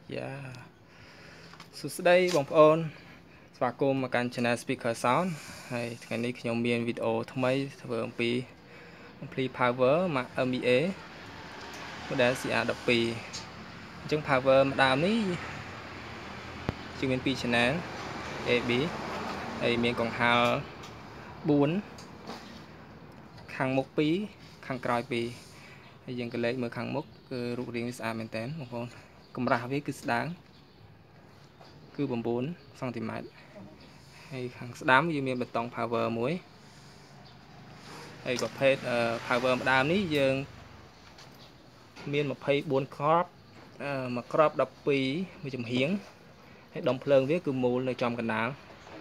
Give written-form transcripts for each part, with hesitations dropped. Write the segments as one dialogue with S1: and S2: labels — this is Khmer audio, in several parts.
S1: Yeah. សួស្តីបងប្អូនស្វាគមន៍មកកាន់ Channel Speaker Sound ហើយថ្ងៃនេះខ្ញុំមានវីដេអូថ្មីធ្វើអំពី Ampli Power Mac MEA model CR12 អញ្ចឹង Power ម្ដងនេះជាមាន2 Channel AB ហើយមានកង្ហារ4ខាងមុខ2ខាងក្រោយ2ហើយយើងក៏លេខមើលខាងមុខគឺរូបរាងស្អាតមែនតើបងប្អូនកម្រាស់វាគឺស្ដើងគឺ9 សង់ទីម៉ែត្រហើយខាងស្ដាំវាមានបេតុង power មួយហើយប្រភេទ power ម្ដាមនេះយើងមាន24គ្រាប់មួយគ្រាប់12មួយចំហៀងហើយដុំភ្លើងវាគឺមូលនៅចំកណ្ដាល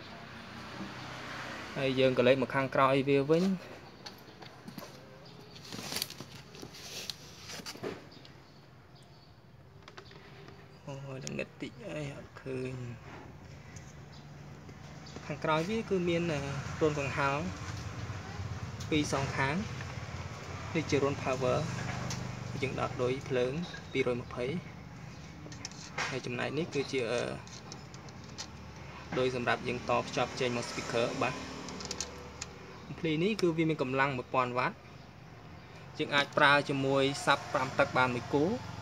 S1: ហើយយើងក៏លេខមកខាងក្រោយវាវិញអូយល្ងិតតិចអីអត់ឃើញខាងក្រោយវាគឺមានរុនកង្ហារពីរសងខាងនេះជារុន power យើងដកដោយភ្លើង220ហើយចំណែកនេះគឺជាដោយសម្រាប់យើងតភ្ជាប់ចេញមក speaker បាទ Ampli នេះគឺវាមានកម្លាំង1000 វ៉ាត់យើងអាចប្រើជាមួយសាប់5ទឹកបានមួយគូ